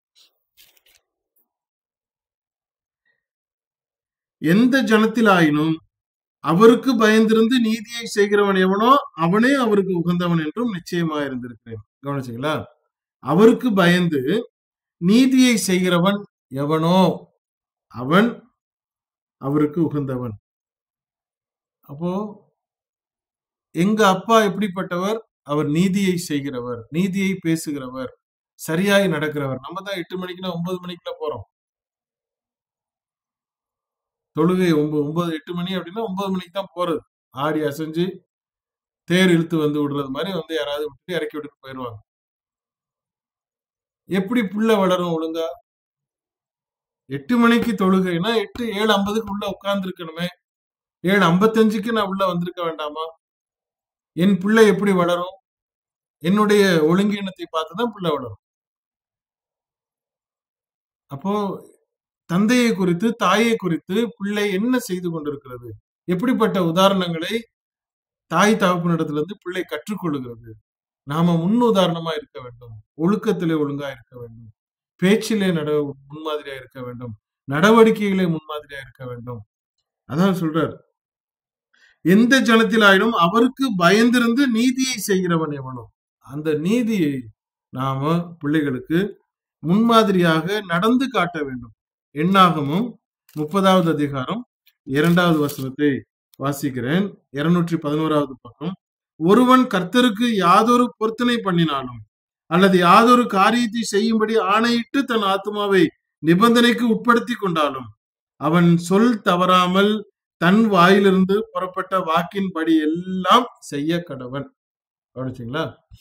எந்த ஜனத்திலாயினும் அவருக்கு பயந்திருந்து நீதியை செய்கிறவன் எவனோ அவனே அவருக்கு உகந்தவன் என்றும் நிச்சயமா இருந்திருக்கிறேன். கவனிச்சீங்களா? அவருக்கு பயந்து நீதியை செய்கிறவன் எவனோ அவன் அவருக்கு உகந்தவன். அப்போ எங்க அப்பா எப்படிப்பட்டவர்? அவர் நீதியை செய்கிறவர், நீதியை பேசுகிறவர், சரியாய் நடக்கிறவர். நம்ம தான் எட்டு மணிக்குல ஒன்பது மணிக்குல போறோம் தொழுகை. ஒன்பது ஒன்பது எட்டு மணி அப்படின்னா ஒன்பது மணிக்கு தான் போறது. ஆடி அசைஞ்சு தேர் இழுத்து வந்து விடுறது மாதிரி வந்து யாராவது விட்டு இறக்கி விட்டுட்டு போயிடுவாங்க. எப்படி புள்ள வளரும் ஒழுங்கா? எட்டு மணிக்கு தொழுகைன்னா எட்டு ஏழு ஐம்பதுக்கு உள்ள உட்கார்ந்து இருக்கணுமே. ஏழு ஐம்பத்தஞ்சுக்கு நான் உள்ள வந்திருக்க வேண்டாமா? என் பிள்ளை எப்படி வளரும்? என்னுடைய ஒழுங்கீனத்தை பார்த்துதான் பிள்ளை வளரும். அப்போ தந்தையை குறித்து தாயை குறித்து பிள்ளை என்ன செய்து கொண்டிருக்கிறது? எப்படிப்பட்ட உதாரணங்களை தாய் தகப்பனிடத்திலிருந்து பிள்ளை கற்றுக்கொள்கிறது? நாம முன் உதாரணமா இருக்க வேண்டும். ஒழுக்கத்திலே ஒழுங்கா இருக்க வேண்டும். பேச்சிலே நட முன்மாதிரியா இருக்க வேண்டும். நடவடிக்கைகளே முன்மாதிரியா இருக்க வேண்டும். அதான் சொல்றார், எந்த ஜனத்திலாயினும் அவருக்கு பயந்திருந்து நீதியை செய்கிறவன் எவனோ. அந்த நீதியை நாம பிள்ளைகளுக்கு முன்மாதிரியாக நடந்து காட்ட வேண்டும். எண்ணாகமும் முப்பதாவது அதிகாரம் இரண்டாவது வசனத்தை வாசிக்கிறேன். இருநூற்றி பதினோராவது பக்கம். ஒருவன் கர்த்தருக்கு யாதொரு பொருத்தனை பண்ணினாலும் அல்லது யாதொரு காரியத்தை செய்யும்படி ஆணையிட்டு தன் ஆத்மாவை நிபந்தனைக்கு உட்படுத்தி கொண்டாலும் அவன் சொல் தவறாமல் தன் வாயிலிருந்து புறப்பட்ட வாக்கின்படி எல்லாம் செய்ய கடவன். கவனிச்சீங்களா?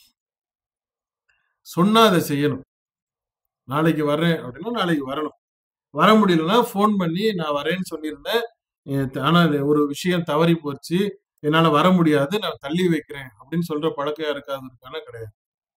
சொன்னா அதை செய்யணும். நாளைக்கு வர்றேன் அப்படின்னா நாளைக்கு வரணும். வர முடியலன்னா போன் பண்ணி நான் வரேன்னு சொல்லியிருந்தேன், ஆனா ஒரு விஷயம் தவறி போச்சு, என்னால வர முடியாது, நான் தள்ளி வைக்கிறேன் அப்படின்னு சொல்ற பழக்கம் யாருக்காதுக்கான கிடையாது.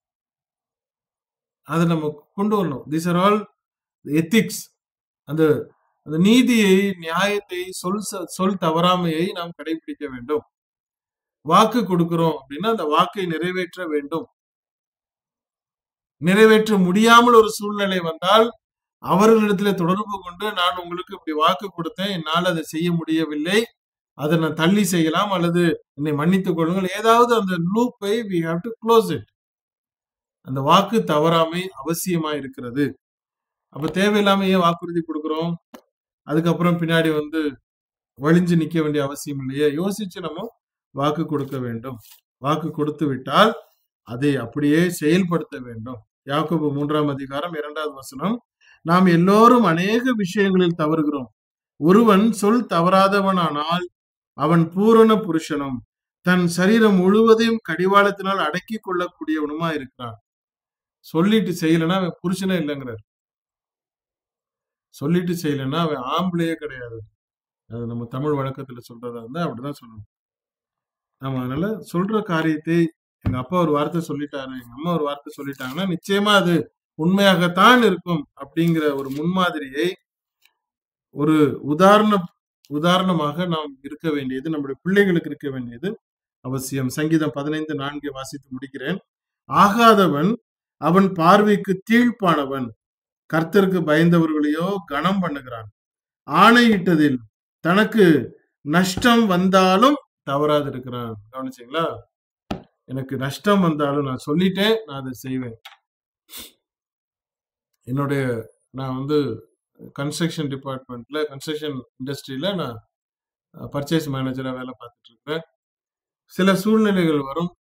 அதை நம்ம கொண்டு வரணும். These are all ethics. அந்த அந்த நீதியை, நியாயத்தை, சொல் சொல் தவறாமையை நாம் கடைபிடிக்க வேண்டும். வாக்கு கொடுக்கிறோம் அப்படின்னா அந்த வாக்கை நிறைவேற்ற வேண்டும். நிறைவேற்ற முடியாமல் ஒரு சூழ்நிலை வந்தால் அவர்களிடத்துல தொடர்பு கொண்டு, நான் உங்களுக்கு இப்படி வாக்கு கொடுத்தேன், என்னால் அதை செய்ய முடியவில்லை, அதை நான் தள்ளி செய்யலாம் அல்லது என்னை மன்னித்துக் கொள்ளுங்கள். ஏதாவது அந்த லூப்பை we have to close it. அந்த வாக்கு தவறாமை அவசியமா இருக்கிறது. அப்ப தேவையில்லாம ஏன் வாக்குறுதி கொடுக்கிறோம்? அதுக்கப்புறம் பின்னாடி வந்து வழிஞ்சு நிக்க வேண்டிய அவசியம் இல்லையே. யோசிச்சு நம்ம வாக்கு கொடுக்க வேண்டும். வாக்கு கொடுத்து விட்டால் அதை அப்படியே செயல்படுத்த வேண்டும். யாக்கோபு மூன்றாம் அதிகாரம் இரண்டாவது வசனம், நாம் எல்லோரும் அநேக விஷயங்களில் தவறுகிறோம். ஒருவன் சொல் தவறாதவனானால் அவன் பூரண புருஷனும் தன் சரீரம் முழுவதையும் கடிவாளத்தினால் அடக்கி கொள்ளக்கூடியவனுமா இருக்கிறான். சொல்லிட்டு செய்யலைன்னா அவன் புருஷனே இல்லைங்கிறார். சொல்லிட்டு செய்யலைன்னா அவன் ஆம்பளையே கிடையாது. அது நம்ம தமிழ் வழக்கத்துல சொல்றதா இருந்தா அப்படிதான் சொல்லணும். நம்ம அதனால சொல்ற காரியத்தை எங்க அப்பா ஒரு வார்த்தை சொல்லிட்டாரு, எங்க அம்மா ஒரு வார்த்தை சொல்லிட்டாங்கன்னா நிச்சயமா அது உண்மையாகத்தான் இருக்கும் அப்படிங்கிற ஒரு முன்மாதிரியை ஒரு உதாரண உதாரணமாக நாம் இருக்க வேண்டியது, நம்முடைய பிள்ளைகளுக்கு இருக்க வேண்டியது அவசியம். சங்கீதம் பதினைந்து நான்கை வாசித்து முடிக்கிறேன். ஆகாதவன் அவன் பார்வைக்கு தீழ்ப்பானவன், கர்த்தருக்கு பயந்தவர்களையோ கனம் பண்ணுகிறான். ஆணையிட்டதில் தனக்கு நஷ்டம் வந்தாலும் தவறாது இருக்கிறான். கவனிச்சீங்களா? எனக்கு நஷ்டம் வந்தாலும் நான் சொல்லிட்டேன், நான் அதை செய்வேன். என்னுடைய நான் வந்து கன்ஸ்ட்ரக்ஷன் டிபார்ட்மெண்ட்ல கன்ஸ்ட்ரக்ஷன் இண்டஸ்ட்ரியில நான் பர்ச்சேஸ் மேனேஜரா வேலை பார்த்துட்டு இருக்கேன். சில சூழ்நிலைகள் வரும்,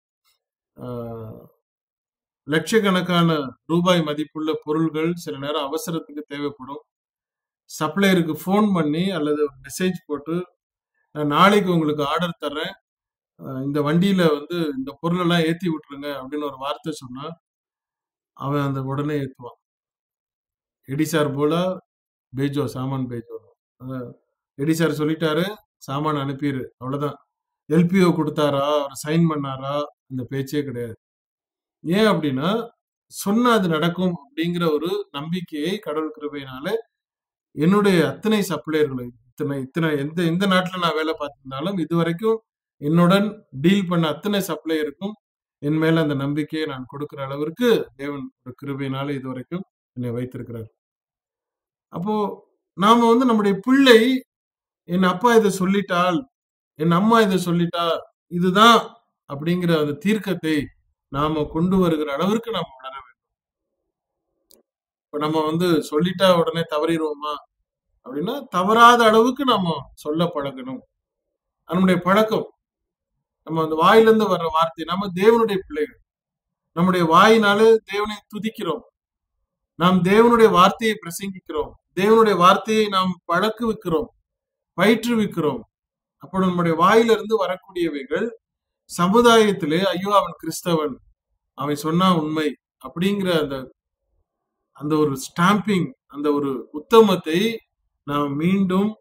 லட்சக்கணக்கான ரூபாய் மதிப்புள்ள பொருள்கள் சில நேரம் அவசரத்துக்கு தேவைப்படும். சப்ளையருக்கு ஃபோன் பண்ணி அல்லது மெசேஜ் போட்டு நான் நாளைக்கு உங்களுக்கு ஆர்டர் தர்றேன், இந்த வண்டியில வந்து இந்த பொருள் எல்லாம் ஏத்தி விட்டுருங்க அப்படின்னு ஒரு வார்த்தை சொன்னா அவன் அந்த உடனே ஏத்துவான். எடிசார் போல பேஜோ சாமான் பேஜோ எடிசார் சொல்லிட்டாரு, சாமான் அனுப்பிடு, அவ்வளவுதான். எல்பிஓ கொடுத்தாரா, அவர் சைன் பண்ணாரா, இந்த பேச்சே கிடையாது. ஏன் அப்படின்னா சொன்னா அது நடக்கும் அப்படிங்கிற ஒரு நம்பிக்கையை கடவுள் கிருபையினால என்னுடைய அத்தனை சப்ளையர்களை இத்தனை இத்தனை எந்த எந்த நாட்டுல நான் வேலை பார்த்திருந்தாலும் இதுவரைக்கும் என்னுடன் டீல் பண்ண அத்தனை சப்ளையருக்கும் என் மேல அந்த நம்பிக்கையை நான் கொடுக்கிற அளவிற்கு தேவன் ஒரு கிருபையினால இதுவரைக்கும் என்னை வைத்திருக்கிறார். அப்போ நாம வந்து நம்முடைய பிள்ளை என் அப்பா இதை சொல்லிட்டால், என் அம்மா இதை சொல்லிட்டா, இதுதான் அப்படிங்கிற அந்த தீர்க்கத்தை நாம கொண்டு வருகிற அளவிற்கு நாம் வளர வேண்டும். இப்ப நம்ம வந்து சொல்லிட்டா உடனே தவறிடுவோமா அப்படின்னா, தவறாத அளவுக்கு நாம சொல்ல பழகணும். நம்முடைய பழக்கம், நம்ம அந்த வாயிலிருந்து வர்ற வார்த்தை, நம்ம தேவனுடைய பிள்ளைகள், நம்முடைய வாயினால தேவனை துதிக்கிறோம், நாம் தேவனுடைய வார்த்தையை பிரசங்கிக்கிறோம், தேவனுடைய வார்த்தையை நாம் பழக்குவிக்கிறோம், பயிற்றுவிக்கிறோம். அப்போ நம்முடைய வாயிலிருந்து வரக்கூடியவைகள் சமுதாயத்திலே ஐயோ அவன் கிறிஸ்தவன், அவன் சொன்னா உண்மை அப்படிங்கிற அந்த அந்த ஒரு ஸ்டாம்பிங், அந்த ஒரு உத்தமத்தை நாம் மீண்டும்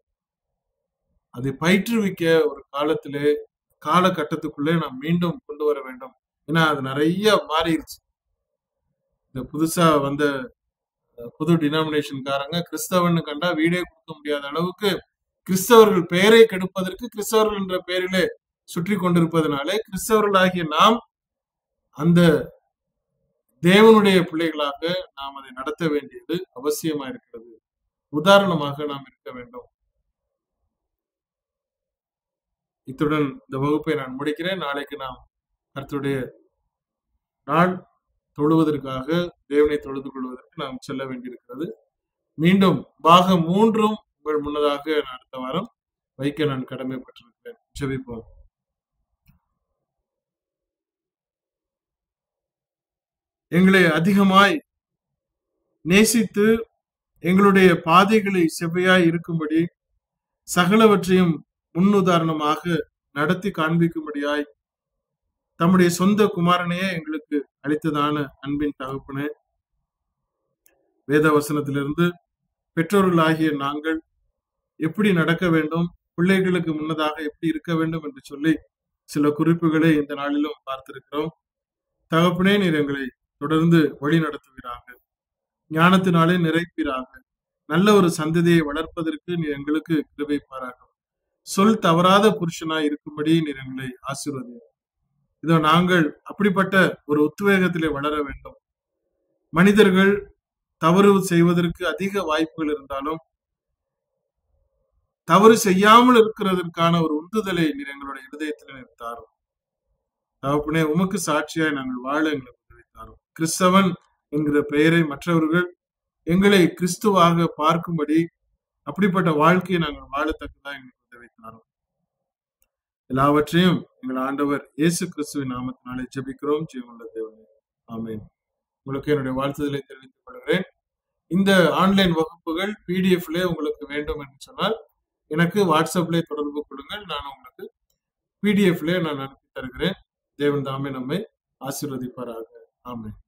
அதை பயிற்றுவிக்க ஒரு காலத்திலே காலகட்டத்துக்குள்ளே நாம் மீண்டும் கொண்டு வர வேண்டும். ஏன்னா அது நிறைய மாறிடுச்சு. இந்த புதுசா வந்த புது டினாமினேஷன்காரங்க கிறிஸ்தவன்னு கண்டா வீடே கொடுக்க முடியாத அளவுக்கு கிறிஸ்தவர்கள் பெயரை கெடுப்பதற்கு கிறிஸ்தவர்கள் என்ற பெயரிலே சுற்றி கொண்டிருப்பதனாலே கிறிஸ்தவர்களாகிய நாம் அந்த தேவனுடைய பிள்ளைகளாக நாம் அதை நடத்த வேண்டியது அவசியமா இருக்கிறது. உதாரணமாக நாம் இருக்க வேண்டும். இத்துடன் இந்த வகுப்பை நான் முடிக்கிறேன். நாளைக்கு நாம் கர்த்தருடைய நாள் தொழுவதற்காக, தேவனை தொழுது கொள்வதற்கு நாம் செல்ல வேண்டியிருக்கிறது. மீண்டும் பாகம் மூன்றும் உங்கள் முன்னதாக நான் அடுத்த வாரம் வைக்க நான் கடமைப்பட்டிருக்கிறேன். ஜெபிப்போம். எங்களை அதிகமாய் நேசித்து எங்களுடைய பாதைகளை செவ்வையாய் இருக்கும்படி சகலவற்றையும் முன்னுதாரணமாக நடத்தி காண்பிக்கும்படியாய் தம்முடைய சொந்த குமாரனையே எங்களுக்கு அளித்ததான அன்பின் தகப்பனே, வேத வசனத்திலிருந்து பெற்றோர்களாகிய நாங்கள் எப்படி நடக்க வேண்டும், பிள்ளைகளுக்கு முன்னதாக எப்படி இருக்க வேண்டும் என்று சொல்லி சில குறிப்புகளை இந்த நாளிலும் பார்த்திருக்கிறோம். தகப்பனே, நீர் எங்களை தொடர்ந்து வழி நடத்துவீராக, ஞானத்தினாலே நிறைப்பீராக, நல்ல ஒரு சந்ததியை வளர்ப்பதற்கு நீர் எங்களுக்கு கிருபைப்பாராக, சொல் தவறாத புருஷனாய் இருக்கும்படி நீர் எங்களை ஆசீர்வதியும். இதோ நாங்கள் அப்படிப்பட்ட ஒரு உத்வேகத்திலே வளர வேண்டும். மனிதர்கள் தவறு செய்வதற்கு அதிக வாய்ப்புகள் இருந்தாலும் தவறு செய்யாமல் இருக்கிறதற்கான ஒரு உந்துதலை நீர் எங்களுடைய இருதயத்தில் நீர் தாரும். தகப்பனே, உமக்கு சாட்சியாய் நாங்கள் வாழ எங்களுக்கு உதவி தாரும். கிறிஸ்தவன் என்கிற பெயரை மற்றவர்கள் எங்களை கிறிஸ்துவாக பார்க்கும்படி அப்படிப்பட்ட வாழ்க்கையை நாங்கள் வாழத்தக்கதா எங்களுக்கு உதவி தாரும். எல்லாவற்றையும் எங்கள் ஆண்டவர் இயேசு கிறிஸ்துவின் நாமத்தினாலே ஜெபிக்கிறோம். ஜீவனுள்ள தேவனே, ஆமென். உங்களுக்கு என்னுடைய வாழ்த்துதலை தெரிவித்துக் கொள்கிறேன். இந்த ஆன்லைன் வகுப்புகள் பிடிஎஃப்ல உங்களுக்கு வேண்டும் என்று சொன்னால் எனக்கு வாட்ஸ்அப்ல தொடர்பு கொள்ளுங்கள். நான் உங்களுக்கு பிடிஎஃப்ல நான் அனுப்பி தருகிறேன். தேவன் தாமே நம்மை ஆசீர்வதிப்பாராக. ஆமென்.